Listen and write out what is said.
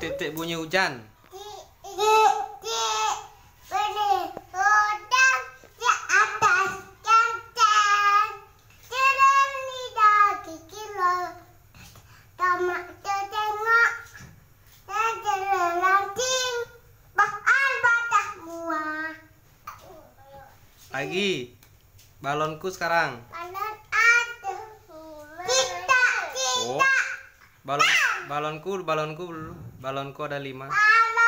titik bunyi hujan. Lagi balonku sekarang. Oh, balonku dulu. Balonku ada 5.